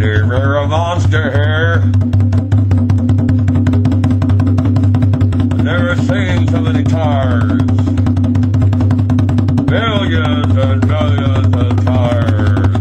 You're a monster here. I've never seen so many cars. Millions and millions of cars.